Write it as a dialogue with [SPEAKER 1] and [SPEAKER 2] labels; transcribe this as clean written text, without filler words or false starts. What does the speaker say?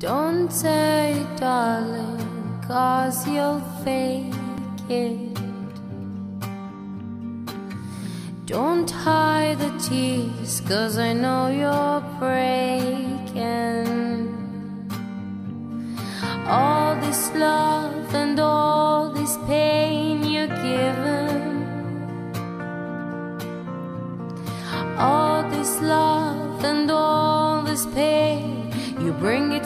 [SPEAKER 1] Don't say, darling, 'cause you'll fake it. Don't hide the tears, 'cause I know you're breaking. All this love and all this pain you're given, all this love and all this pain, you bring it